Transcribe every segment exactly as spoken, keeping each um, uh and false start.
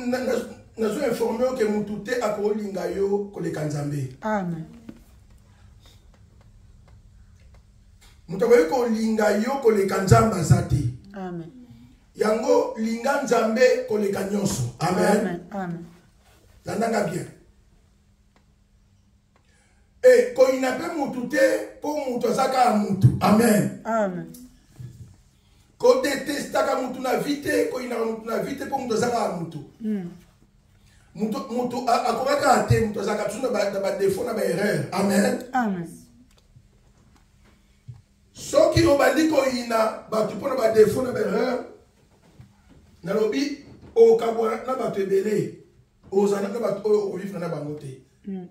nous sommes informés que nous tout est à Kolingayo, Kolekanzambe. Amen. Nous avons Kolingayo, Kolekanzamba Zati. Amen. Yango Linganzambe, Kolekanyonso. Amen. Amen. Nandanga bien. Et quand il n'a pas moutouté, pour moutou saka moutou. Amen. Amen. Quand déteste saka moutou na vite, quand il n'a moutou na vite, pour moutou saka moutou. Moutou, moutou, a quoi qu'à te, moutou saka tout na ba défaut na ba erreur. Amen. Amen. Ce qui ont dit qu'il n'a pas de défaut na ba erreur, na lobi, au kabouana na ba te belé, aux années na ba au vivre na ba moté.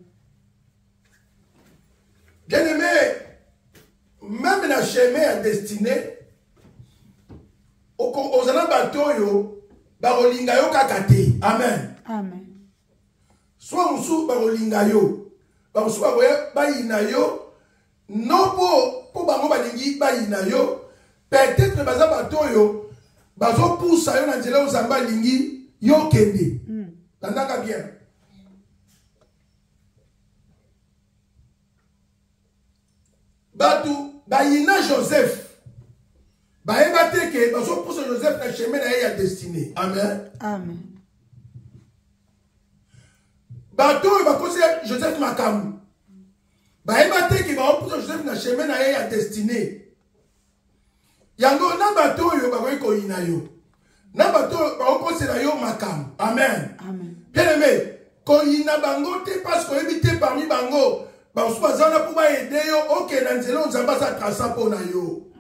Bien aimé, même dans le chemin destiné, aux années batoyo, barolinga yo kakate. Amen. Amen. Soit musu barolinga yo, bamusu baroya bayina yo, non pour pour bango balingi bayina yo, peut-être baza batoyo, bazo poussa yo na nzela ozamba lingi yo kende. Tandaka bien. Batou, bayina Joseph. Baïba teke, baso pousse Joseph na chemin na ya destiné. Amen. Amen. Batou, ba pousse Joseph makamu. Baïba teke, ba pousse Joseph na chemin na ya destiné. Yango na batou yo ba ko ina yo. Na batou ba pousse na yo makamu. Amen. Amen. Bien aimé, ko ina bango te parce que éviter parmi bango. Parce que ça pour aider yo OK na nzela nzamba sa trasa pona yo.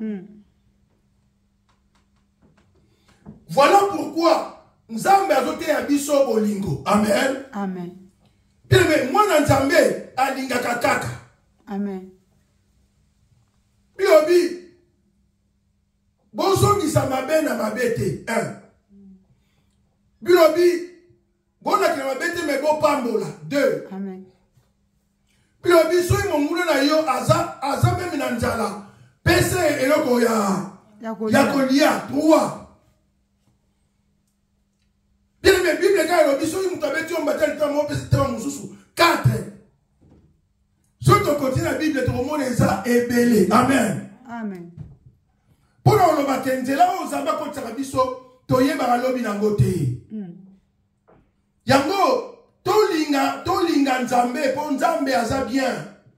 Voilà pourquoi Nzambe azote ya biso bolingo. Amen. Amen. Bien moi na Nzambe alinga kakaka. Amen. Biobi bozo ngisa mabe na mabete un. Biobi bona ki mabete me bo pambola deux. Amen. Puis le biso imongule na yo aza aza même na nzala pese eloko ya ya kolia trois. Bien mais Bible ka le biso imutabeti on batel tamo pese tamo mususu quatre. Sur ton côté la Bible te remonte ça ebele. Amen. Amen. Pour le bakenzela ozamba ko tsaka biso toyeba lobi na ngote. Yango Tolinga, tolinga Nzambe, pour Nzambe aza bien.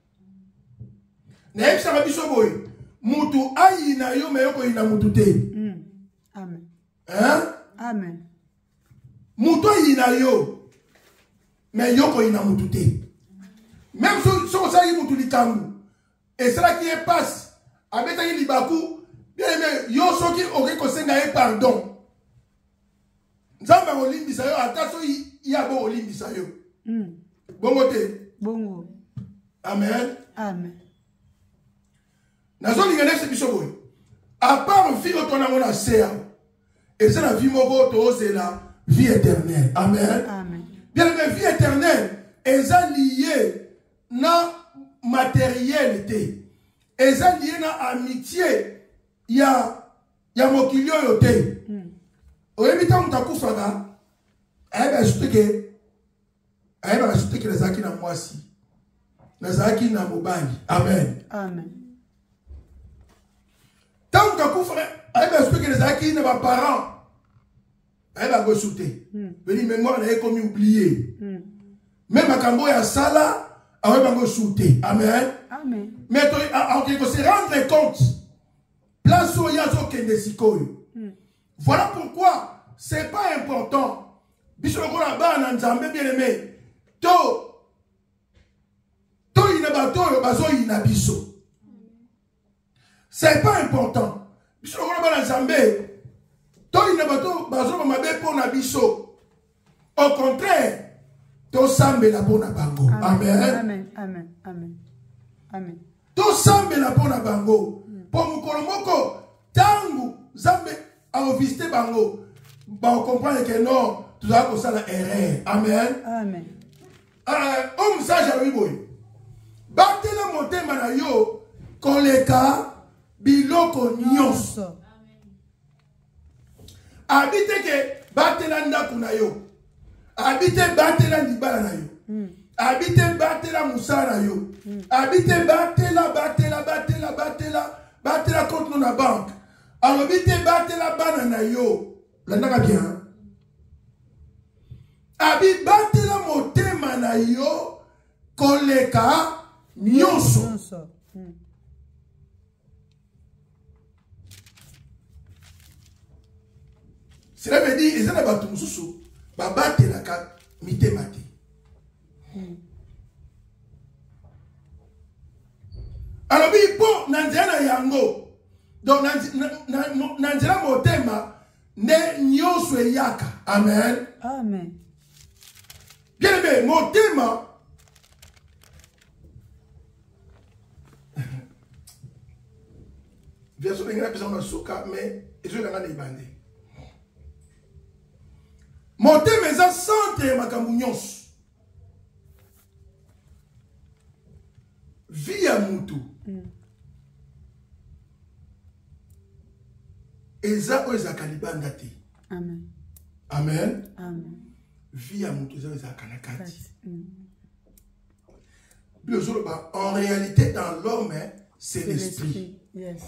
Na yebisa biso boy, mutu ayina yo meyoko ina mutu te. Amen. Hein? Amen. Mutu ayina yo meyoko ina mutu te. Même si so sa yi mutu likambu, et cela qui est passe, abeta yi libaku, bien aimé, yo soki oke kosenga e pardon. Nzambe olimbisa yo ataso yi ya bo olimbisa yo. Bongo te. Bongo. Amen. Amen. Nazo lingane se biso boy. À part vie otona mona sea. Et c'est la vie moko to c'est la vie éternelle. Amen. Amen. Bien mais vie éternelle est liée na matérialité. Est liée na amitié. Ya ya mokilio yote. Oyebita mtakufaka. Aïe, je que aïe, je que les acquis na moisi, les acquis na mobali. Amen. Amen. Tant que vous frère, aïe, je que les acquis na parents, aïe, va go sauter. Veni mémoire na comme oublié. Même à Cambo ya sala, aïe, va go sauter. Amen. Amen. Mais en quelque sorte, se rendre compte, place au yazo kende sikoyo. Voilà pourquoi c'est pas important. Biso kona ba na Nzambe bien aimé. To to ina ba to bazo ina biso. C'est pas important. Biso kona ba na Nzambe. To ina ba to bazo ba mabe po na biso. Au contraire, to sambe la po na bango. Amen. Amen. Amen. Amen. Amen. To sambe la po na bango. Po mukolo moko tangu Nzambe a visité bango. Ba on comprend que non. Tu dois comme ça la erreur. Amen. Amen. Homme sage à lui, boy. Batela monte manayo, koleka, biloko nyonso. Habite que batela ndaku na yo. Habite batela libala na yo. Habite batela musala yo. Habite batela batela batela batela batela contre na banque. Alors habite batela bana na yo. Landaka bien. Habite batela motema na yo koleka nyonso. Cela veut dire ils ont la batu mususu ba batela ka mitema te. Alors, il faut nanzela yango. Donc, nanzela motema ne nyoso yaka. Amen. Amen. Bien aimé, motema. Verso de ngana pesa na suka, mais ezo ngana na ibande. Motema eza centre makambo nyonso. Via mutu. Eza oza kalibanda te. Amen. Amen. Amen. Via mutu eza oza kanakati. En réalité, dans l'homme, c'est l'esprit. Yes.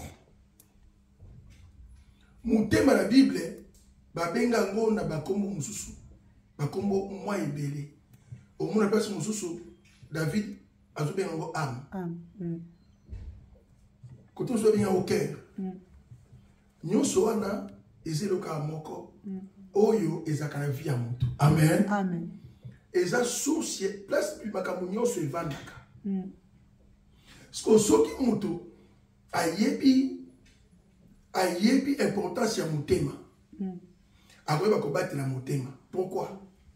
Mutema la Bible, babenga ngo na bakombo mususu. Bakombo mwa ebele. Omuna place mususu, David azobenga ngo âme. Âme. Quand on se vient au cœur, nyonso wana ezeloka moko oyo ezakana via mutu. Amen. Amen. Eza source place makambo nyonso evandaka. Parce soki mutu ayebi ayebi importance ya mutema. Akoyeba kobatela mutema. Pourquoi?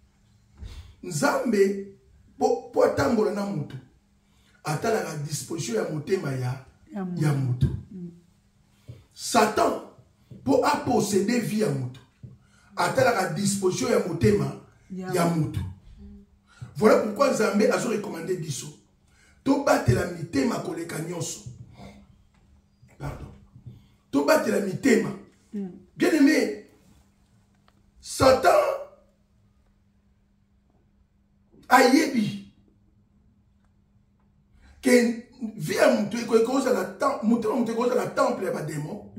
Nzambe po po tambola na mutu. Atala la disposition ya mutema ya ya mutu. Satan pour a posséder vie à mutu. Atala la disposition ya mutema ya mutu. Voilà pourquoi Nzambe a recommandé biso. To batela mitema koleka nyonso. Pardon. To batela mitema. Bien aimé, Satan ayebi que via mutu ekoza la temple, mutu mutu ekoza la temple ya ba démon.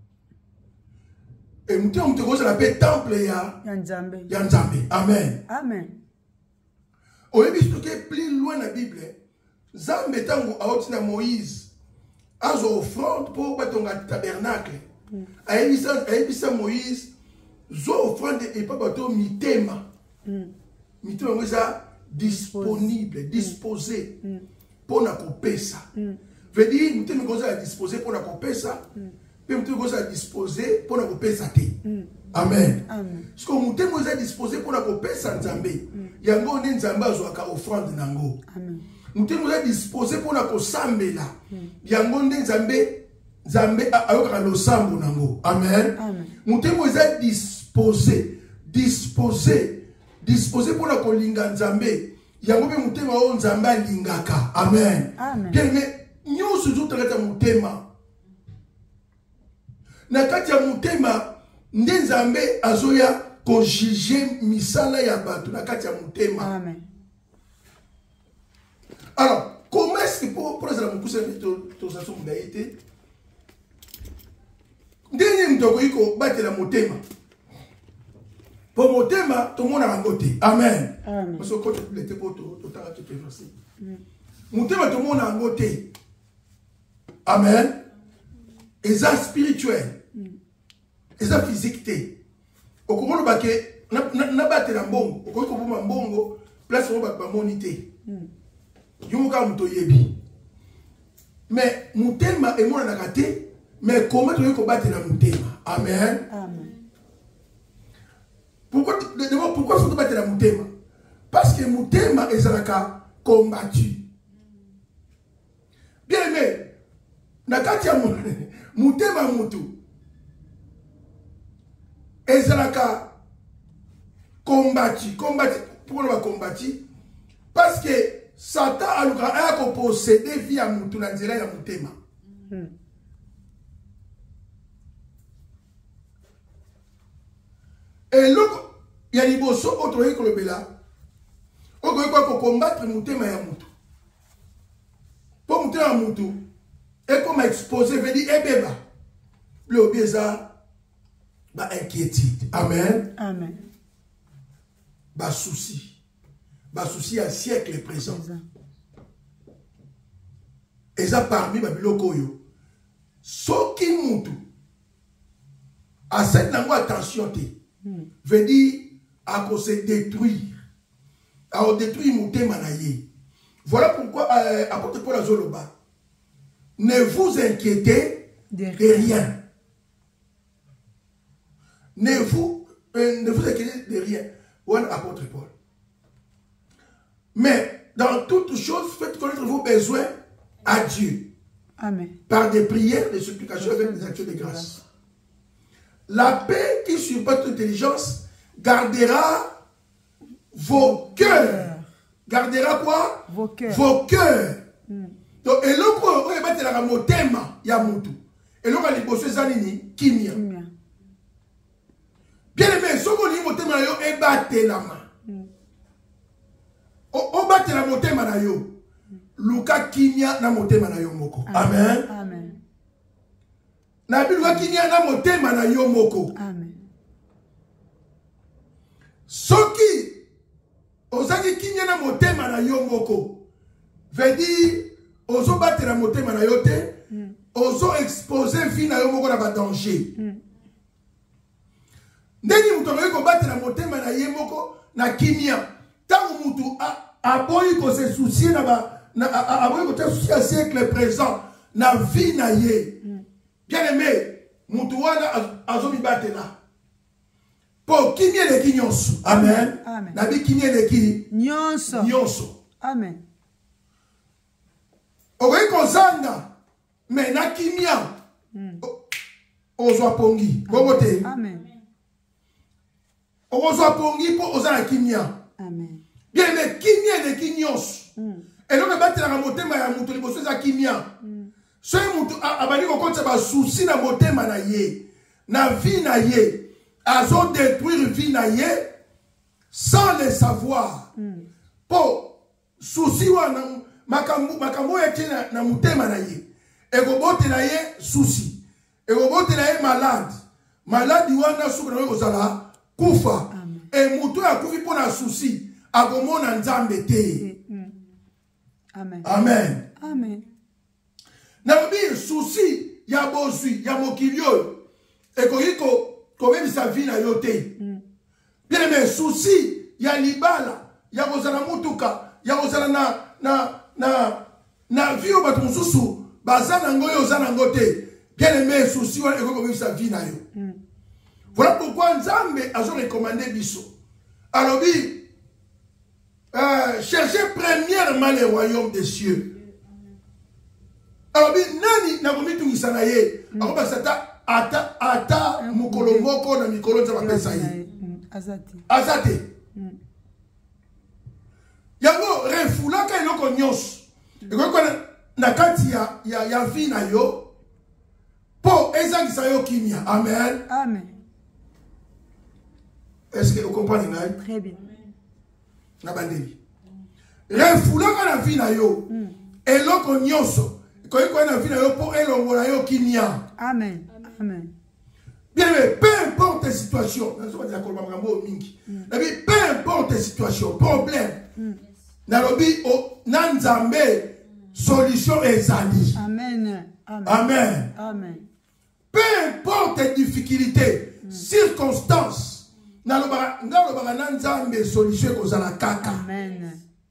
Et mutu mutu ekoza la pe temple ya ya Nzambe. Ya Nzambe. Amen. Amen. Oyebi stoke plus loin na Bible, Nzambe tango aotina Moïse azo offrande pour batonga tabernacle. Ayebisa ayebisa Moïse zo offrande et pas bato mitema. Mitema ngoza disponible, disposé pour na kopesa. Veut dire mitema ngoza disposé pour na kopesa, puis mitema ngoza disposé pour na kopesa te. Amen. Amen. Parce que mitema ngoza disposé pour na kopesa Nzambe. Yango ndi Nzambe azwaka offrande nango. Amen. Mitema ngoza disposé pour na kosambela. Yango ndi Nzambe Nzambe ayoka losambo nango. Amen. Amen. Mitema ngoza disposé, disposé disposé pour la kolinga Nzambe. Yango be mutema o Nzambe alingaka. Amen. Amen. Bien mais nyonso zotaka mutema. Na kati ya mutema nde Nzambe azoya ko juger misala ya bato na kati ya mutema. Amen. Alors, comment est-ce que pour pour ça mukuse to to sa so mudaite? Ndenge mtoko iko batela mutema. Pour motema, tout le monde a un côté. Amen. Amen. Parce que quand tu l'étais pour tout, tout le tu peux verser. Motema, tout le monde a un côté. Amen. Et ça spirituel. Et ça physique. Au comment le baquet, n'a pas été la bongo. Au comment le baquet, bongo, place où le monité. Yumuka muto yebi. Mais motema et moi n'a gâté. Mais comment tu veux combattre la motema? Amen. Amen. Pourquoi d'abord pourquoi faut battre la mutema? Parce que mutema est zalaka combattu. Bien aimé, nakati ya mutema mutu est zalaka combattu, combattu pourquoi on va combattre? Parce que Satan a a posséder vie à mutu na nzela ya mutema. Et il y a des bossos autres que le bela. On peut combattre mutema ya mutu. Pour mutema ya mutu, et comme exposé, veut dire, eh beba, le beza, ba inquiétude. Amen. Amen. Ba souci. Ba souci à siècle présent. Et ça parmi ma biloko yo. Soki mutu. À cette langue, attention, veut dire, à cause de détruire. À détruire muté manaye. Voilà pourquoi, euh, apôtre Paul Azoloba, ne vous inquiétez de rien. Ne vous, euh, ne vous inquiétez de rien. Voilà apôtre Paul. Mais, dans toutes choses, faites connaître vos besoins à Dieu. Amen. Par des prières, des supplications, avec des actions de grâce. La paix qui surpasse toute intelligence gardera vos cœurs. Gardera quoi? Vos cœurs. Vos cœurs. Mm. Donc, et l'autre, on va mettre la motema, yamutu. Et l'autre, on va les zanini, kimia. Bien aimé, ce qu'on dit, motema, yo, et batte la main. On batte la motema, na yo. Luka kimia, na motema, na yo, moko. Amen. Amen. Na biluka kimia, na motema, na yo, moko. Amen. Soki, ozaki kimia, na motema, na yo, moko. Veut dire, ozo batte la motema, na yo, te. Ozo expose vie, na yo, moko, na ba danger. Ndeni mutu ko battre la motema na ye moko na kimia. Tango mutu aboyi ko se soucier na ba na aboyi ko te soucier siècle présent na vie na ye. Bien aimé, mutu wana azomi batela. Po kimia le kinyonso. Amen. Amen. Na bi kimia le ki nyonso. Nyonso. Amen. Okoki kozanga me na kimia. Ozwa pongi. Bongo te. Amen. Ozo pongi po oza na kimia. Amen. Bien mais kimia de kinyos. Et donc battre la motema ya mutu liboso za kimia. So mutu abali ko konta ba souci na motema na ye. Na vie na ye. Azo détruire vie na ye sans le savoir. Po souci wana makambo makambo ya tina na motema na ye. E ko bote na ye souci. E ko bote na ye malade. Malade wana subra ko zala kufa. Et mutu ya kufi pour na souci agomona nzambe te. Amen. Amen. Amen. Na bi souci ya bozui ya mokilio e ko yiko ko même sa vie na yote. Bien mais souci ya libala ya kozala mutuka ya kozala na na na na vie ba tumususu bazana ngoyo zana ngote. Bien mais souci wa e ko même sa vie na yo. Voilà pourquoi Nzambe a recommandé Bisso. Alors, oui, euh, cherchez premièrement le royaume des cieux. Alors, oui, nani na komi tungi sanaye. Alors, bah, ça ata ata mukolo moko na mikolo za mapesa yi. Azate. Azate. Yango refula ka iloko nyos. Eko kwa na kati ya ya ya vie na yo. Po ezangisa yo kimia. Amen. Amen. Est-ce que vous comprenez? Très bien. Nabandeli. Refoulaka na vie na yo. Eloko nyonso. Koyi koyi na vie na yo po elongo na yo kimia. Amen. Amen. Bien mais peu importe les situations. Peu importe les situations, problème. Nalobi o nanzambe solution ezali. Amen. Amen. Amen. Amen. Peu importe les difficultés, circonstances. Nalobara ngalobara nanzambe solution kozala kaka. Amen.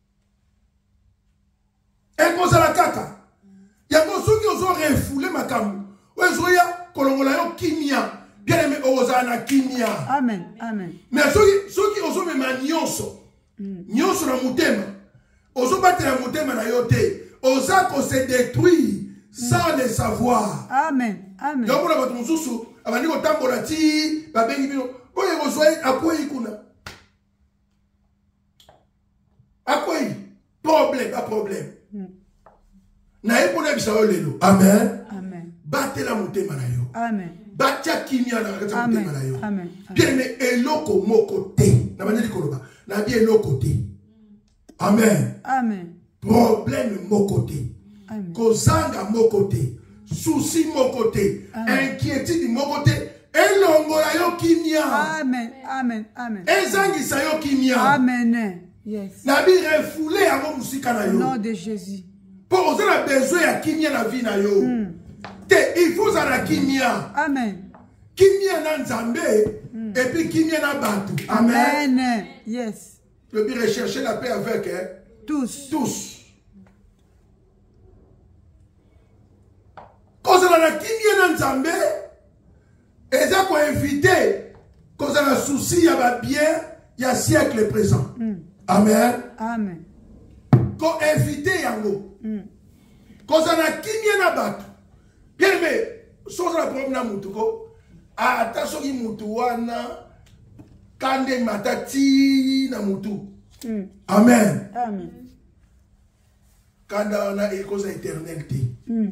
E kozala kaka. Yango soki ozo refoule makambo. Ozoya kolongola yo kimia. Bien aimé ozala na kimia. Amen. Amen. Mais soki soki ozo mema nyonso. Nyonso na mutema. Ozo batela mutema na yo te. Oza ko se détruire sans le savoir. Amen. Amen. Yango na bato mususu abandi ko tambola ti babengi bino. Oye bozoi akoyi kuna. Akoyi problème pas problème. Na epona bisayo lelo. Amen. Amen. Batela mutema na yo. Amen. Batia kimia na kati mutema na yo. Amen. Bien mais eloko moko te. na bandi koloba na bien l'autre côté. Amen. Amen. Problème mon côté. Amen. Kozanga mon côté. Souci mon côté. Inquiétude mon côté. Elongola yo kimia. Amen. Amen. Amen. Ezangisa yo kimia. Amen. Yes. Nabi refoulé avant musika na yo. Au nom de Jésus. Pour vous avez besoin ya kimia na vie na yo. Te il faut za na kimia. Amen. Kimia na nzambe et puis kimia na bantu. Amen. Amen. Yes. Le but rechercher la paix avec hein? Tous. Tous. Quand on a la kimia na nzambe, et ça qu'on invite, quand on a souci, il y a bien, il y a siècle présent. Mm. Amen. Amen. Quand on invite, yango. Quand on a kimia na batu, bien aimé, si on a problème na mutuko, attention ki mutu wana, kande matati na mutu. Mm. Amen. Amen. Kanda wana e cause éternalité. Mm.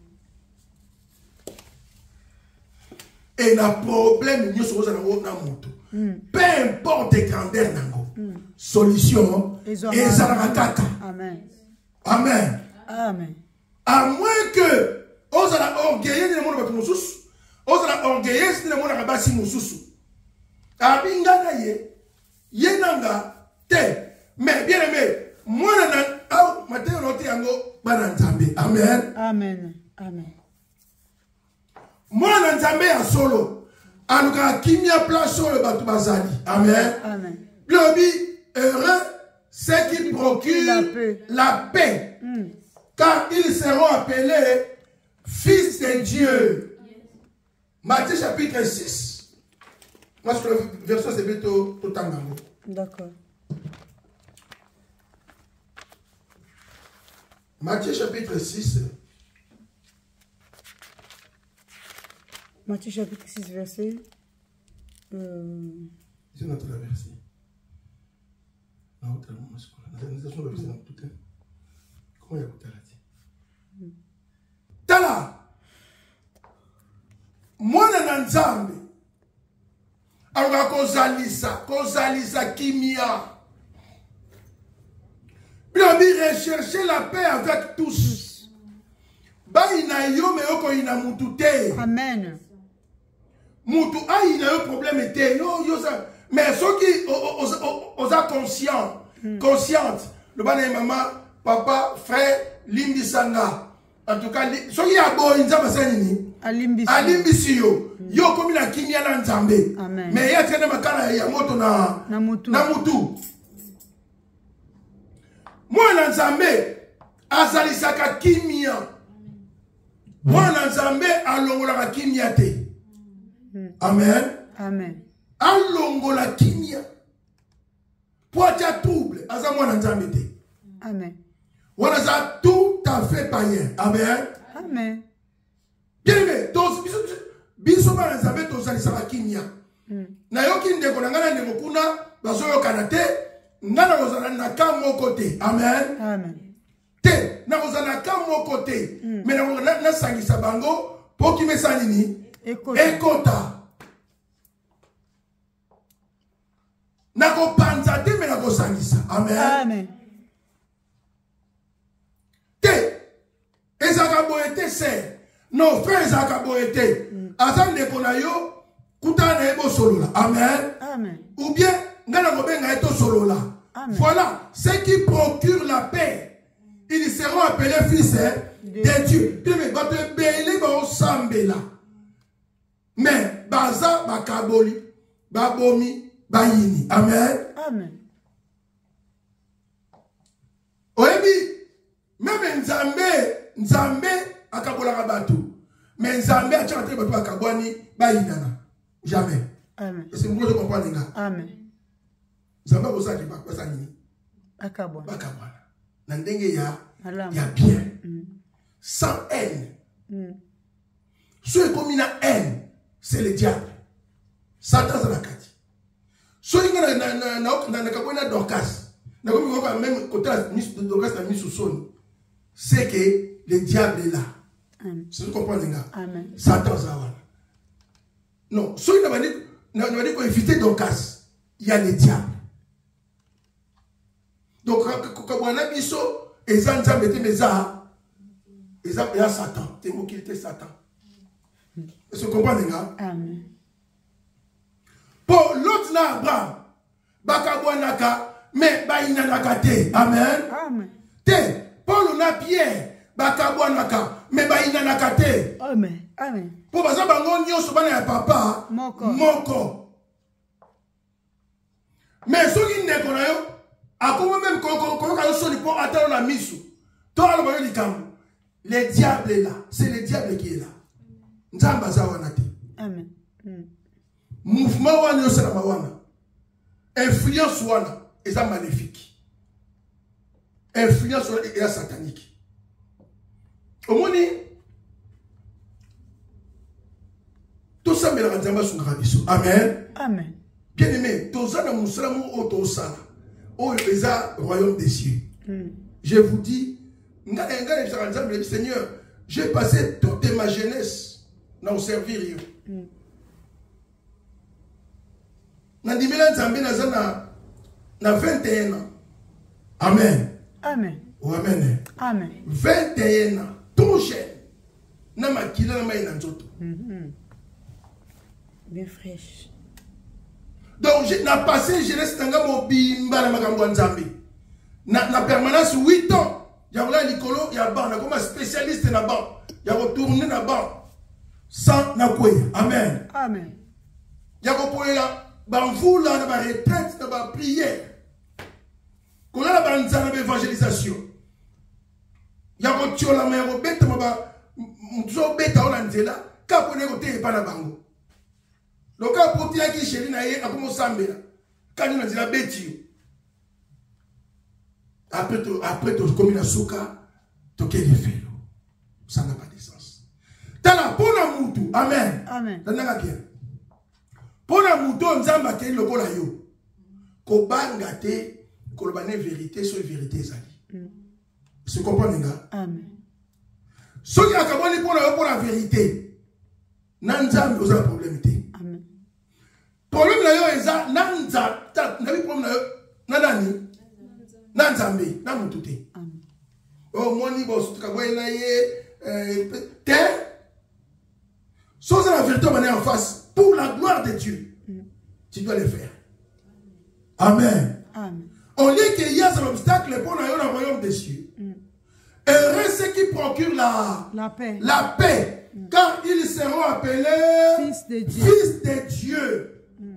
Et le problème, nous sommes dans moto. Peu importe la grandeur, mm. solution, et Zarakaka. Amen. Amen. Amen. À moins que, on s'en orgueillé de mon battu on s'en orgueillé de mon abassi moussous. Abinga na ye, yenanga, te, mais bien aimé, moi, nan, matin, on a été en banantambe. Amen. Amen. Amen. Moi, n'entendez à solo. En tout cas, qui m'y a place sur le bateau Bazali. Amen. Amen. Globi, heureux, c'est qui procure la paix. La paix. Mm. Car ils seront appelés fils de Dieu. Yes. Matthieu chapitre six. Moi, je trouve le verset, c'est plutôt tout en haut. D'accord. Matthieu chapitre six. Matthieu chapitre six, verset. Euh... C'est notre verset. Comment il y a Tala. Mwana na nzambe. Alors kozalisa, kozalisa kimia. Puis on dit rechercher la paix avec tous. Ba ina yo me oko ina mutute. Amen. Mutu a ina yo problème te. Yo yo ça. Mais ceux qui osa conscient, consciente. Le bana maman, papa, frère, limbi sanga. En tout cas, ceux qui a beau inza basanini. Alimbi. Alimbi siyo. Yo komi na kimia na nzambe. Amen. Mais ya tene makana ya moto na na mutu. Na mutu. Moi na nzambe azalisaka kimia. Moi na nzambe alongolaka kimia te. Amen. Amen. Alongola kimia. Poitia trouble aza moi na nzambe te. Amen. Wana za tout à fait païen. Amen. Amen. Bien aimé, tous biso ba nzambe tozalisaka kimia. Na yoki ndeko na ngana ndeko kuna bazoyo kanate ngana kozala na ka moko te. Amen. Amen. Te na kozala na ka moko te. Mais na na sangisa bango po ki mesani ni ekota. Ekota. Na ko panza te me na ko sangisa. Amen. Amen. Te ezaka boete se no frère ezaka boete. Asa ndeko na yo kuta na ebo solola. Amen. Amen. Ou bien ngana ko benga eto solola. Amen. Voilà, ceux qui procurent la paix, ils seront appelés fils hein, de, de Dieu. Mais ba te belé ba osambela. Mais baza bakaboli, babomi, bayini. Amen. Amen. Oebi, même nzambe, nzambe akabola batu. Mais nzambe a chanté batu akabwani bayinana. Jamais. Amen. C'est moi je comprends les gars. Amen. Nzambe bosaki bakwa nini? Akabwana. Bakabwana. Na ndenge ya Alam. ya bien. Mm. Sans haine. Mm. Ceux qui ont la haine, c'est le diable. Satan c'est la kati. Ceux qui ont na na na na na kabona Dorcas. Na comme on même côté de Dorcas na mis sous son. C'est que le diable est là. Amen. C'est ce que comprendre les gars. Amen. Satan ça va. Non, ceux qui n'ont pas dit n'a pas dit qu'on éviter Dorcas. Il y a le diable. Donc, quand on a mis ça, ils ont déjà mis ça. Ils ont mis Satan. C'est moi qui était Satan. Est-ce que vous comprenez? Amen. Pour l'autre, là, Abraham, Bakabouanaka, mais Baïnanaka te. Amen. Amen. Te. Paul na Pierre, Bakabouanaka, mais Baïnanaka te. Amen. Amen. Pour ça, bango nyonso bana ya papa, Moko. Moko. Mais ce qui n'est qu'on a eu, à comment même qu'on a eu son pour attendre la mise. Toi, le moyen du camp, le diable est là. C'est le diable qui est là. Nzambaza wanate. Amen. Mm. Mouvement wana yosala mawana. Influence wana est maléfique. Influence wana est satanique. Au moins, tout ça me l'a nzamba sunga biso. Amen. Amen. Bien aimé, tozana musalamu o tosala. O eza royaume des cieux. Mm. Je vous dis, Seigneur, j'ai passé toute ma jeunesse dans le servir. Mm. Nandimela Nzambe na na vingt et un ans. Amen. Amen. Oh, amen. Amen. vingt et un ans. Tout jeune. Na makila na mai na nzoto. Mm-hmm. Bien fraîche. Donc, j'ai passé jeunesse nanga mobimba na makambo Nzambe. Na, na permanence huit ans. Y'a là l'écolo, y'a ban, comme un spécialiste na ban. Y'a retourné na ban. Sans na kwe. Amen. Amen. Y'a repoué là. Ban vous là, na ba retraite, na ba prière. Qu'on a la banza na ba évangélisation. Y'a retourné la main, bête ma ba. Mouzo bêta on anzela. Kapo ne kote e pa na bango. Donc quand pour dire qui chéri na ye, a comme sambe là. Quand nous anzela bêti. Après, après tu commis la souka, tu as fait. Ça n'a pas de sens. Dans la bonne moutou, amen. Amen. Dans la bien. Pour la moutou, on zamba ke le kola yo. Ko banga te, ko le bane vérité, sur vérité zali. Vous comprenez là? Amen. Ce qui a acabé pour la pour la vérité, nanzam vous un problème te. Amen. Problème là yo eza nanza, n'a pas problème là yo, nanani. Nanzambe, na mutute. Oh, moni boss, tu kabwe na ye, te. Sans la vérité, on est en face. Pour la gloire de Dieu, tu dois le faire. Amen. Amen. On lit qu'il y a un obstacle pour le royaume des cieux. Heureux ceux qui procurent la, la paix. La paix. Mm. Car ils seront appelés fils de Dieu. Fils de Dieu. Mm.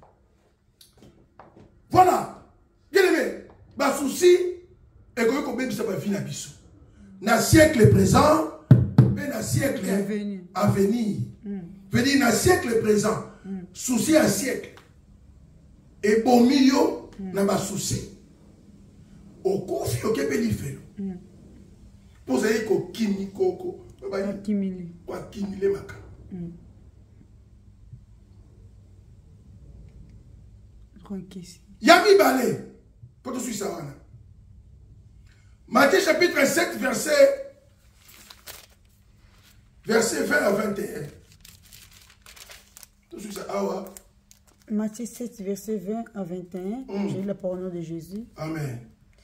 Voilà. Bien aimé. Bas souci, et que vous avez ça vie na biso. Na siècle présent, mais na siècle à venir. Veut dire na siècle présent, mm. souci à siècle. Et bon milieu, mm. na ba souci. Au confi au kebeli felo. Pour ça ko kimi koko, ba kimili. Wa kimile maka. Yami balé. Pour tout ça, Matthieu chapitre sept, verset, verset vingt à vingt et un. Tout ça, ah Matthieu sept, verset vingt à vingt et un. Mm. J'ai la parole de Jésus. Amen.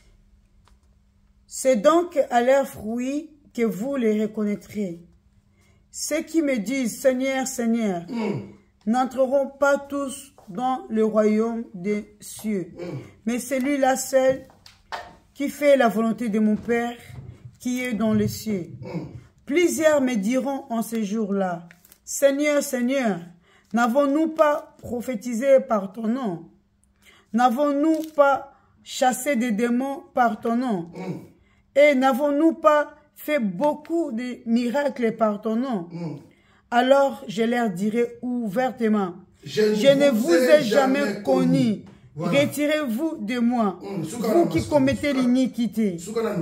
C'est donc à leurs fruits que vous les reconnaîtrez. Ceux qui me disent Seigneur, Seigneur, mm. n'entreront pas tous dans le royaume des cieux. Mm. Mais celui-là seul qui fait la volonté de mon Père qui est dans les cieux. Mm. Plusieurs me diront en ce jour-là, Seigneur, Seigneur, n'avons-nous pas prophétisé par ton nom? N'avons-nous pas chassé des démons par ton nom? Mm. Et n'avons-nous pas fait beaucoup de miracles par ton nom? Mm. Alors je leur dirai ouvertement, Je, je ne vous ai jamais, jamais connu. Voilà. Retirez-vous de moi, mm, vous qui commettez l'iniquité.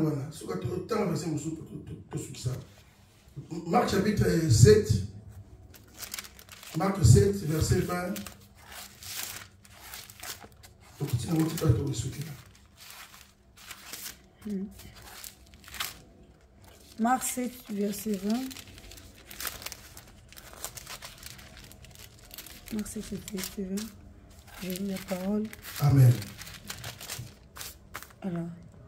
Marc chapitre sept, Marc sept, verset vingt. Mm. Marc sept, verset vingt. Marc sept, verset vingt. J'ai lu la parole. Amen. Alors,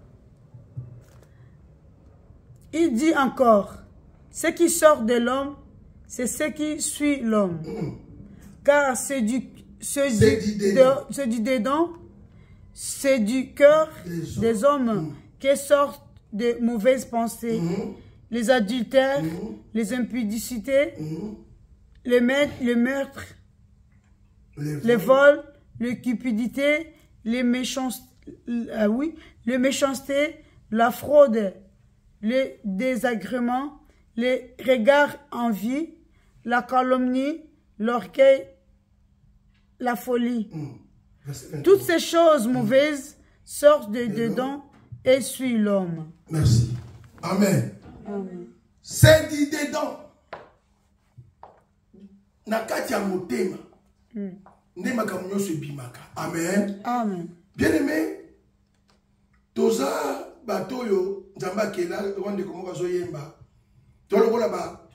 il dit encore, ce qui sort de l'homme, c'est ce qui suit l'homme. Mm. Car c'est du, c'est du, du, de, du dedans, c'est du cœur des, des hommes mm. qui sortent de mauvaises pensées, mm. les adultères, mm. les impudicités, mm. le, le meurtre, les, les vols, les cupidités, les méchancetés, ah oui, les méchancetés, la fraude, les désagréments, les regards envieux, la calomnie, l'orgueil, la folie. Mm. Toutes ces choses mauvaises sortent de dedans et suivent l'homme. Merci. Amen. Amen. C'est dit dedans. Nakatia motema. Nemaka mnyoso bimaka. Amen. Amen. Bien aimé, toza batoyo nzamba kela wande komoka zo yemba. Tolo kola ba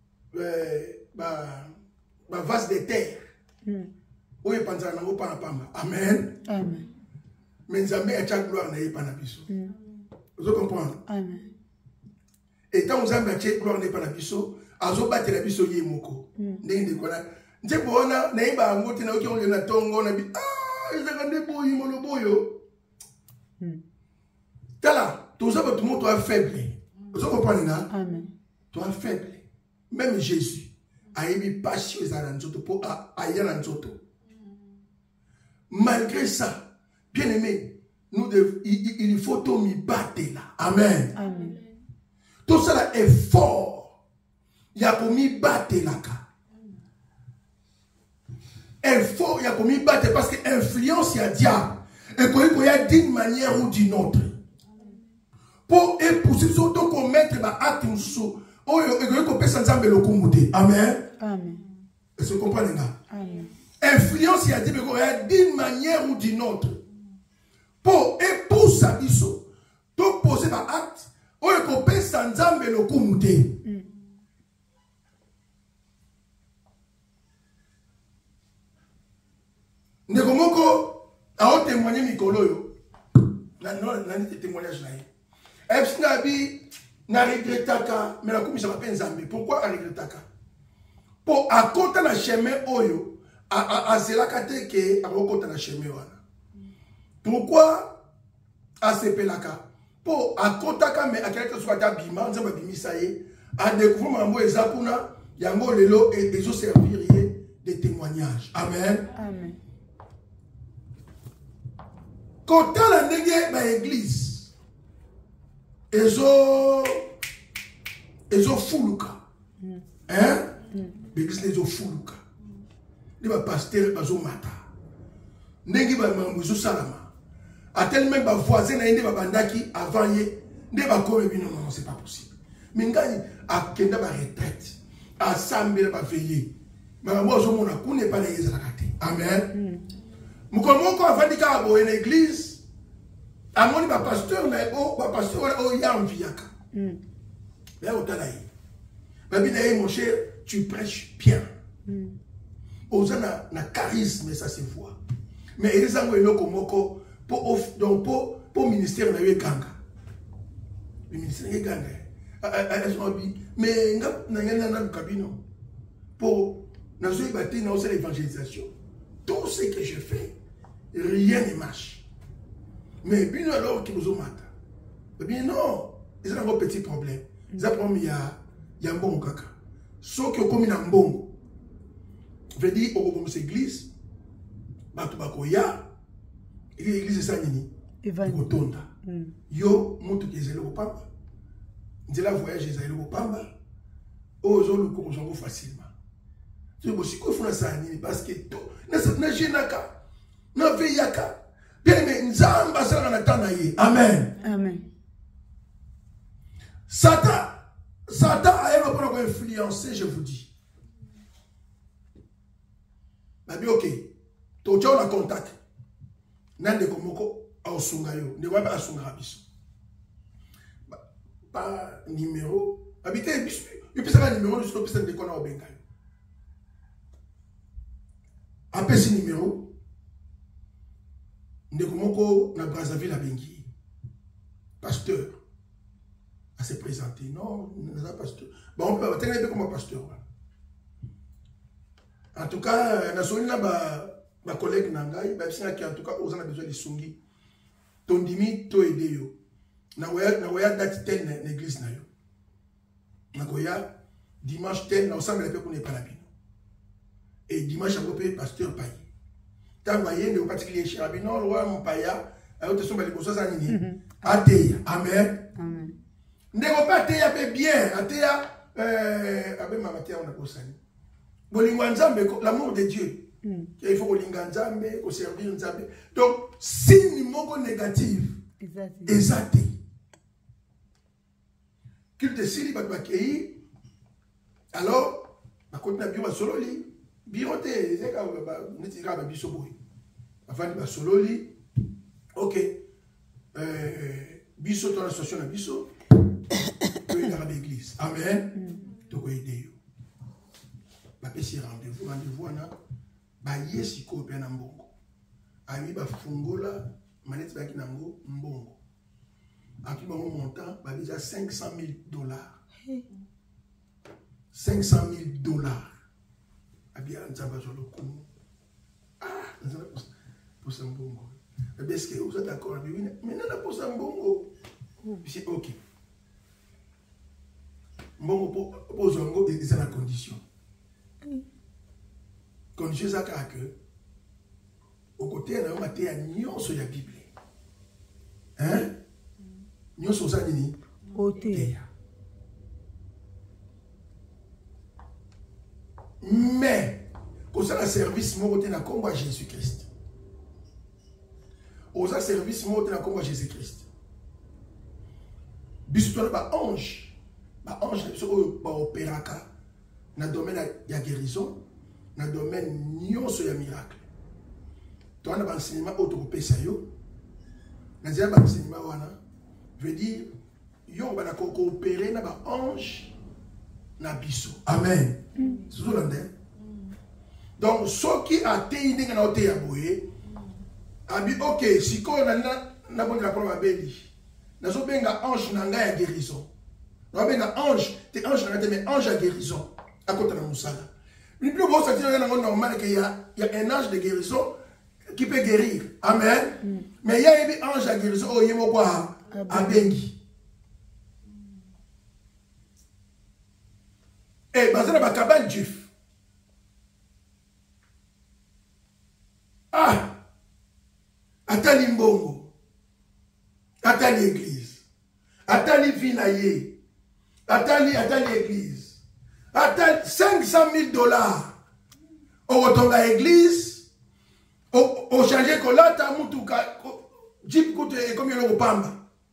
ba ba vase de terre. Mm. Oye panza nango pana pamba. Amen. Amen. Mais nzambe a chaque gloire na ye pana biso. Mm. Vous comprenez? Amen. Et quand nzambe a chaque gloire na ye pana biso, azo batela biso ye moko. Ndenge de kola. Nje bona na ye ba ngoti na oki on na tongo na bi ah ezaka nde boyi molo boyo. Mm. Tala, tout ça tout le monde est faible. Vous comprenez? Amen. Tu es faible. Même Jésus a eu passion pour ailleurs. Malgré ça, bien aimé, nous devons, il, il faut tout m'y battre là. Amen. Amen. Tout ça là est fort. Il y a pour m'y battre là. Il faut, il y a pour m'y battre parce que l'influence il y a diable. Et qu'il y a d'une manière ou d'une autre. Pour épouser surtout qu'on mette ba acte mususu oyo ego ko pesa nzambe lokumute. Amen. Amen. Est-ce que vous comprenez là? Amen. Influence ya dit d'une manière ou d'une autre. Pour épouser biso to poser ba acte oyo ko pesa nzambe lokumute. Ndeko moko a témoigner mikolo yo. Na non na ni témoignage là. Est-ce que na regretaka mais la comme ça m'appelle Nzambe. Pourquoi a regretaka? Pour à côté na chemin oyo a a a zela kate ke a côté na chemin wana. Pourquoi a sepelaka? Pour à côté ka mais à quelque soit ta bima Nzambe bimisa ye a découvrir mambo ezakuna yango lelo et des servir des témoignages. Amen. Amen. Quand la ndenge ba église Ezo Ezo fuluka. Hein? L'église ezo fuluka. Les pasteurs bazo mata. Ndenge ba mambuzo salama. A tel même ba voisin na inde ba bandaki avant ye, ne ba comme non non c'est pas possible. Mais ngani a kenda ba retraite. A sambe ba veiller. Mais moi zo mona kune pas les zakate. Amen. Mukomoko avandika abo en église. Amoni ba pasteur na o ba pasteur o ya enviaka. Mm. Mais au talaï. Babi na mon cher, tu prêches bien. Mm. Ozana na charisme ça se voit. Mais ils ont eu komoko pour donc pour pour ministère na ganga. Le ministère na ganga. Mais nga na nga na kabino. Pour na zo ibati na aussi l'évangélisation. Tout ce que je fais, rien ne marche. Mais bien alors qu'ils nous ont maté. Eh bien non, ils ont un petit problème. Ils ont un problème, il y a un bon caca. Sauf que comme il y a un bon, je veux dire, au moment de l'église, Batubakoya, l'église est ça, il va y yo, monte qui est là au papa. Il là voyage, il est là au papa. Oh, je le comprends facilement. Je me suis dit, ça parce que tout, n'a pas n'a pas bien aimé, Nzamba sera na tanaye. Amen. Amen. Satan, Satan a un peu influencé, je vous dis. Babi ok, to tchao na contact. Nande komoko a osungayo, ne wabe asunga biso. Pas numéro, habité biso. Il peut savoir numéro jusqu'au personne de kona obenga. Appelle ce numéro. Ndekomoko na Brazzaville a bengi. pasteur à se présenter. Non, nous pas pasteur. Bon, on peut tenir comme pasteur. En tout cas, nous avons ma collègue Nangai, en tout cas, on a besoin de Sungi. Tondimi, to aider yo. Na waya date tel l'église na yo. Na waya dimanche tel na ensemble la qu'on est pas la bino. Et dimanche on peut pasteur paye. Tant voyez le particulier chez Rabino, le roi mon paya, a autre son bali bosso ça nini. Ateya. Amen. Amen. Ndeko pas ateya pe bien, ateya euh abe mama ateya on a posani. Bolingo nzambe l'amour de Dieu. Mm. Il faut qu'on servir Nzambe. Donc, signe moko négatif, exact. Qu'il te sili bat bakei, alors, ma côté na bio solo li, birote, c'est ka ba netira ba biso boy. Avant ba solo li, OK. Euh biso dans la station na biso, to y dans l'église. Amen. To ko aider yo. Ba pesi rendez-vous, rendez-vous na ba yesi ko pe na mbongo ami ba fungola maneti ba kinango mbongo aki ba montant ba déjà cinq cent mille dollars cinq cent mille dollars abi anzaba zo lokumu ah nzaba pour ça mbongo est-ce que vous êtes d'accord avec lui mais non pour ça mbongo c'est OK mbongo pour pour zongo c'est la condition. Quand Dieu a que au côté de la terre, nous sommes la Bible. Hein? Nous sommes la Bible. Côté. Mais, quand ça le service, nous sommes comme Jésus-Christ. Au service, nous sommes comme Jésus-Christ. Bisous, tu as un ange. Un ange, c'est un opéraka. Dans le domaine de la guérison. Dans le domaine nyonso ya miracle. Tu as un enseignement autoropésa yo. Dans un enseignement wana veut dire yo va coopérer na ba ange na biso. Amen. C'est tout l'andé. Donc ce qui a été indi na ote ya boye abi OK, si ko na na bon la preuve abeli. Na so benga ange na nga ya guérison. Na benga ange, te ange na te mais ange ya guérison à côté de musala. Le plus beau, c'est normal qu'il y, y a un ange de guérison qui peut guérir. Amen. Mm. Mais il y a un ange de guérison, oh, il y a quoi à Bengi. Et basé dans la cabane juif. Ah, attends l'imbongo, attends l'église, attends les vinaillés, attends l'église. Attends cinq cent mille dollars. On retourne à l'église. On change que là, tu as un tout cas. Jeep coûte combien de pamba?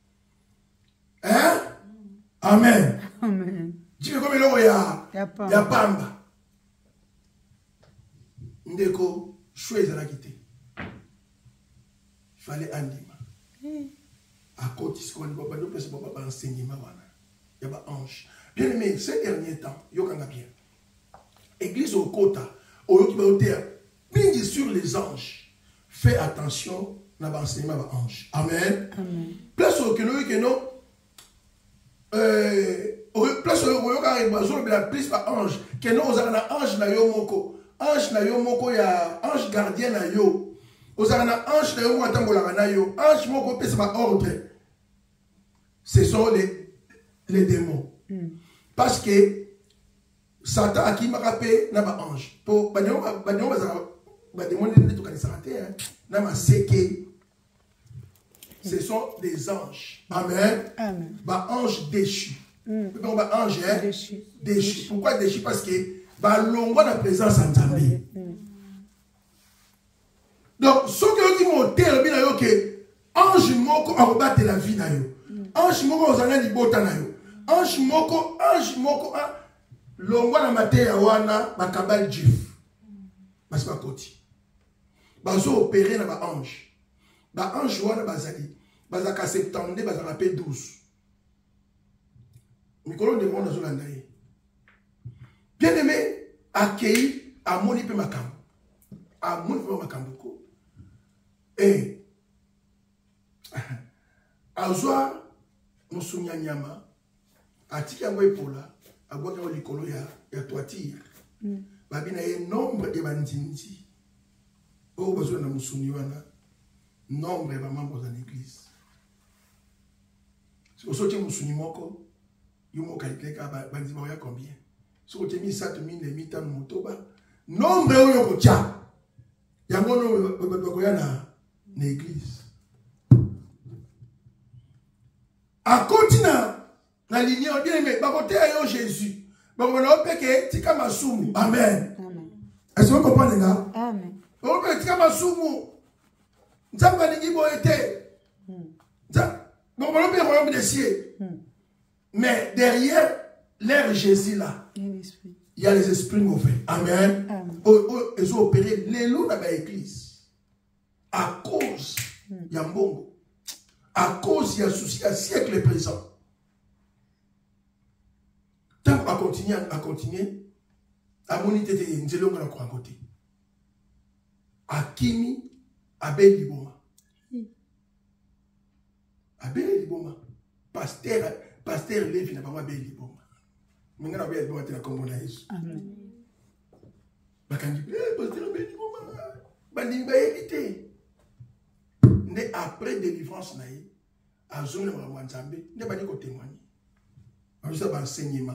Hein? Amen. Amen. Jeep combien de ya? Ya pamba. Ndeko, choisis la quitter. Il fallait anima. À côté, ce qu'on ne peut pas nous faire, c'est pas enseignement. Il y a un ange. Bien aimé, ces derniers temps, il y a bien. Église au Kota, au Pingi sur les anges. Fais attention à l'enseignement des anges. Amen. Amen. Place au Keno, Keno, place au Keno, la plus par ange. Keno, on a un ange na yo moko. Ange na yo moko, ya ange gardien na yo. On a un ange na yo moko, atambola na yo. Ange moko, pèse par ordre. Ce sont les, les démons. Mm. Parce que Satan a qui m'a rappelé n'a pas ange. Pour les démons ne tout connaissent n'a pas séqué. Ce sont des anges. Amen. Amen. Bah ange déchu. Mm. Bah ange hein? déchu. déchu. Pourquoi déchu? Parce que bah l'ongo la présence en Zambie. Mm. Donc ce que vous dites mon bien là que ange moko a rebattre la vie na yo. Ange moko ozanga libota na yo. Ange moko, ange moko, longwa na mateya wana bakabal jif. Basi bakoti. Bazo opéré na ba ange. Ba ange wana bazali. Bazaka septembre, bazaka pe douze. Mikolo de monde azolanda ye. Bien aimé, accueilli à moni pe makambo. À moni pe makambo ko. Et azwa musunya nyama atiki yango epola agwaka likolo ya ya toiture babina ye nombre de bandinzi o besoin na musuni wana nombre de membres de l'église si vous sortez musuni moko yo mo calculer ka bandinzi ba ya combien si vous temi satu mille mita motoba nombre oyo ko cha yango no ko ya na l'église à continent na ligne on bien mais ba côté yo Jésus ba ko na opeke tika masumu amen est-ce que vous comprenez là Amen. ba ko tika masumu nzamba ningi bo été ça bon on peut royaume des cieux mais derrière l'air Jésus là il y a les esprits mauvais amen oh ils ont opéré les loups dans l'église à cause ya mbongo à cause il y a souci à siècle présent. Tant à continuer, à continuer, à moniter des nzelonga na kwa côté. À Kimi, à Ben Liboma. À Ben Liboma. Pasteur, pasteur Lévi n'a pas moi Ben Liboma. Mais on a bien Liboma te la Congo na Yesu. Amen. Bakangi, eh pasteur Ben Liboma. Bandi ba éviter. Mais après délivrance naïe, à zone de Mwanzambe, ne pas dire qu'on témoigne. On ça va enseignement.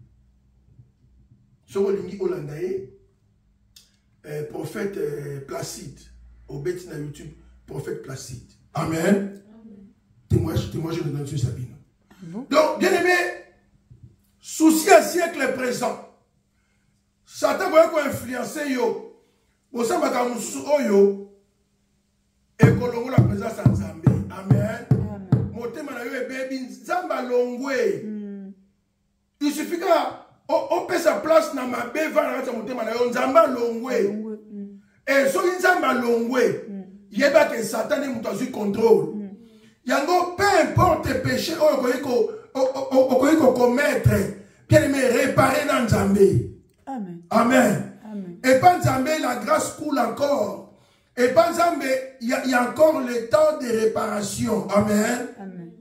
Sur le ligne hollandais, prophète Placide, au bêtis na YouTube, prophète Placide. Amen. Témoignage, témoignage de notre Sabine. Donc, bien aimé, souci à siècle présent. Satan va influencer yo. Vous savez que yo. Et que la présence en Zambie. Amen. Motema na yo e baby Zamba longwe. Il suffit que on peut sa place na ma beva na motema na yo Zamba longwe. Et so Zamba longwe. Yeba que Satan est mutu contrôle. Yango peu importe péché o ko ko ko ko commettre, bien aimé réparer dans Zambie. Amen. Amen. Amen. Et pas Zambie la grâce coule encore. Et pas exemple, il y, y a encore le temps de réparation. Amen. Amen.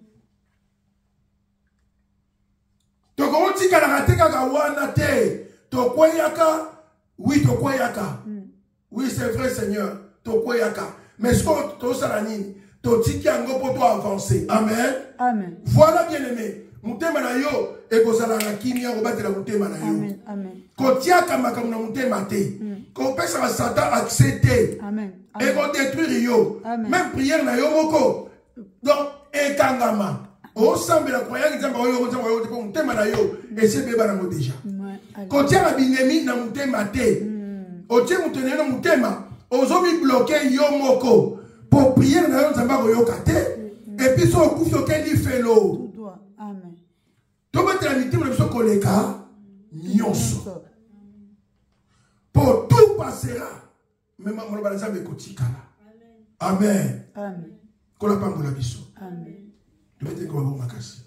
Donc, on dit qu'à la raté kagawanate, to kwayaka, oui, to kwayaka. Oui, c'est vrai, Seigneur, to kwayaka. Mais ce qu'on to salanine, to dit qu'il y a un go pour toi avancer. Amen. Amen. Voilà, bien aimé. Mutema na yo, et ko salanga kimia, ko batela mutema na yo. Amen. Amen. Ko tiaka makamuna mutema te. Ko pesa Satan accepter. Amen. Et qu'on détruit yo. Même prière na yo moko. Donc, et kangama. Au semble la croyance que vous avez un thème na yo. Et c'est bébé na mo déjà. Quand tu as binemi na mutema te. O tie mutene na mutema. Ozomi bloquer yo moko. Pour prière na yo nzamba ko yo kate. Et puis so kufi okeli felo. Amen. To batela mitimo na biso koleka nyonso. Pour tout passera. Mais ma molo balaza be kotikala. Amen. Amen. Kola pambola biso. Amen. Tu mette ko ba makasi.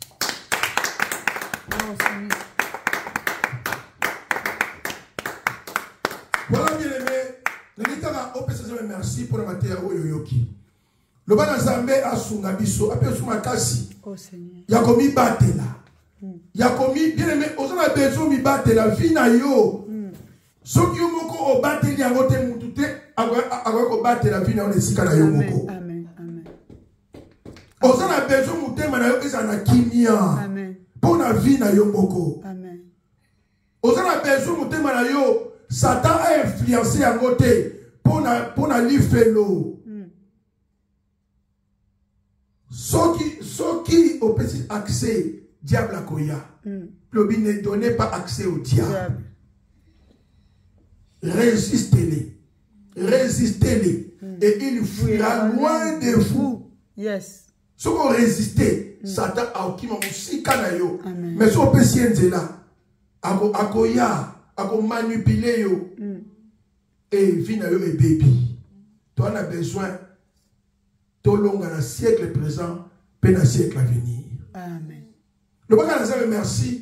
Voilà bien aimé. Ne ditara opesa merci pour la matière oyoyoki. Le bana zambe asunga biso ape suma kasi. Oh Seigneur. Yakomi batela. Yakomi bien aimé, osana besoin mi batela vie na yo. Soki yo moko obateli yango te mutu te akoki kobatela vie na yo na esika na yo moko. Amen. Amen. Osana besoin mutema na yo ezala na kimia. Amen. Pona vie na yo moko. Amen. Osana besoin mutema na yo Satan a influencé yango te pona pona lifelo. Soki soki opesi accès diable akoya. Lobi ne donnez pas accès au diable. Résistez-les. Résistez-les. Mm. Et il fuira oui, loin de vous. Yes. Si vous résistez, mm. Satan a okima musika na yo. Mais si vous pensez là, ako akoya, ako manipuler yo. Mm. Et vie na yo et baby. Toi on a besoin to longa na siècle présent, pe na siècle à venir. Amen. Le bagage na ça merci.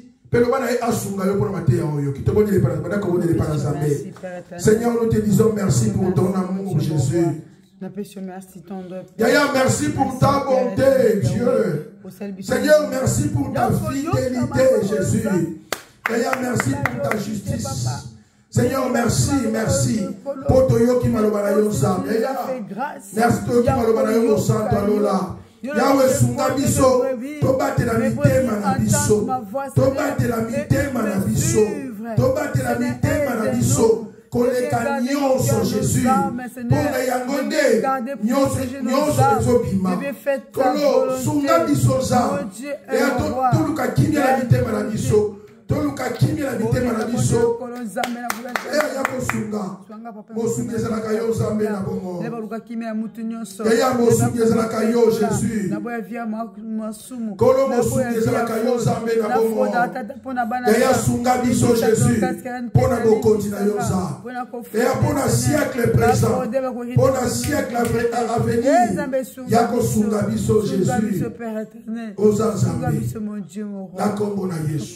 Seigneur, nous te disons merci pour ton amour, Jésus. Yaya, merci pour ta bonté, Dieu. Seigneur, merci pour ta fidélité, Jésus. Yaya, merci pour ta justice. Seigneur, merci, merci. Pour Toyo qui m'a le balayo sam. Merci Toyo qui m'a le balayo sam. Yahweh sunga biso. Toba te la mitema na biso. Toba te la mitema na biso. Toba te la mitema na biso. Koleka nyonso Jésus. Pona yangonde nyonso nyonso ezobima. Kolo sunga biso za. Eya toluka kimia la mitema na biso. Toluka kimia la mitema na biso. Eya ya kosunga. Mosunga ezalaka yo Nzambe na bongo. Eya mosunga ezalaka yo Jésus. Kolo mosunga ezalaka yo Nzambe na bongo. Eya sunga biso Jésus. Pona bokonzi na yo za. Eya pona siècle présent. Pona siècle à venir. Ya kosunga biso Jésus. Oza Nzambe. Na kombo na Yesu.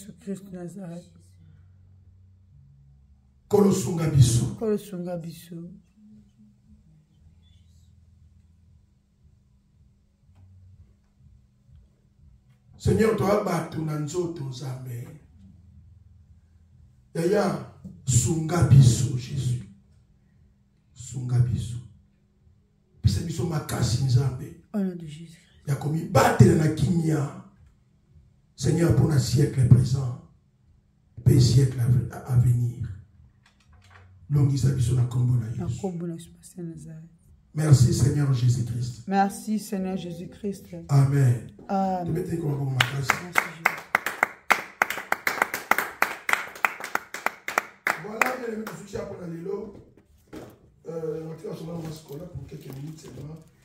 Kolosunga biso. Kolosunga biso. Seigneur, toi batu na nzoto Nzambe. Yaya sunga biso Jésus. Sunga biso. Pisa biso makasi Nzambe. Au nom de Jésus. Ya komi batela na kimia. Seigneur, pour un siècle présent, et un siècle à venir. Merci Seigneur Jésus-Christ. Merci Seigneur Jésus-Christ. Amen. Amen. Merci Jésus. Voilà, bien aimé, je suis à Ponalilo. Euh, on va faire un scolaire pour quelques minutes seulement.